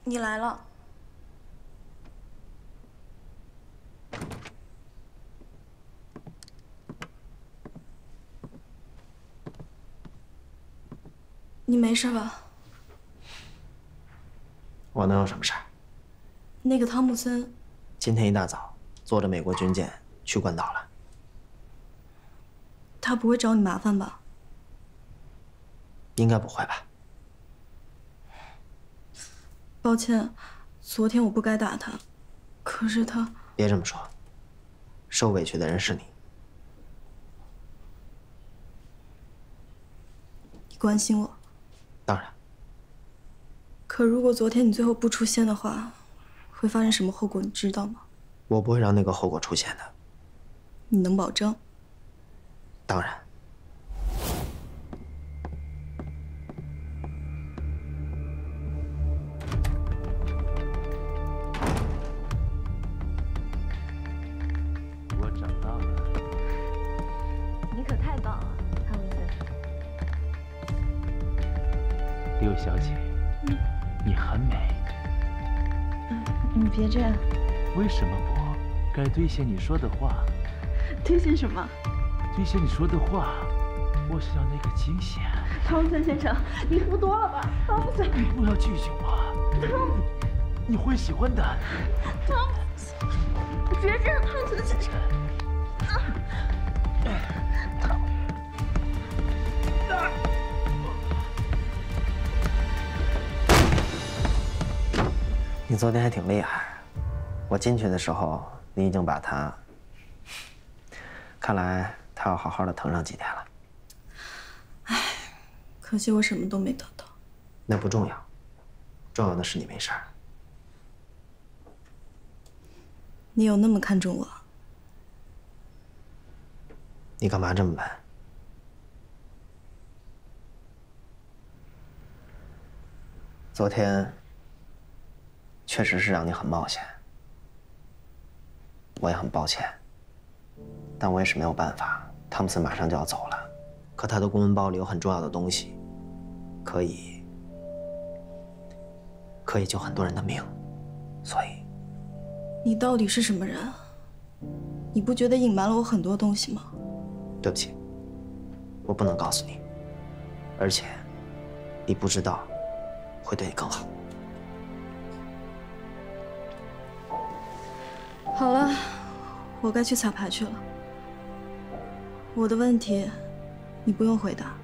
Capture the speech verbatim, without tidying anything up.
你来了。你没事吧？ 我能有什么事儿？ 那个汤姆森， 今天一大早坐着美国军舰去关岛了。 他不会找你麻烦吧？ 应该不会吧？ 抱歉，昨天我不该打他，可是他…… 别这么说，受委屈的人是你。 你关心我。 当然。 可如果昨天你最后不出现的话，会发生什么后果？你知道吗？ 我不会让那个后果出现的。 你能保证？ 当然。 我找到了。 你可太棒了，汤姆森。 六小姐， 嗯， 你很美。 嗯，你别这样。 为什么不？该兑现你说的话。 兑现什么？ 兑现你说的话。我是要那个惊喜。 汤姆森先生，你喝多了吧？汤姆森， 你不要拒绝我。 汤姆， 你会喜欢的。 汤姆森，你别这样，汤姆森先生。汤。 你昨天还挺厉害，我进去的时候，你已经把他……看来他要好好的疼上几天了。 唉，可惜我什么都没得到。 那不重要，重要的是你没事儿。 你有那么看重我？ 你干嘛这么问？昨天确实是让你很冒险，我也很抱歉，但我也是没有办法。汤姆森马上就要走了，可他的公文包里有很重要的东西，可以可以救很多人的命，所以…… 你到底是什么人？你不觉得隐瞒了我很多东西吗？ 对不起，我不能告诉你，而且你不知道会对你更好。 好了，我该去彩排去了。我的问题，你不用回答。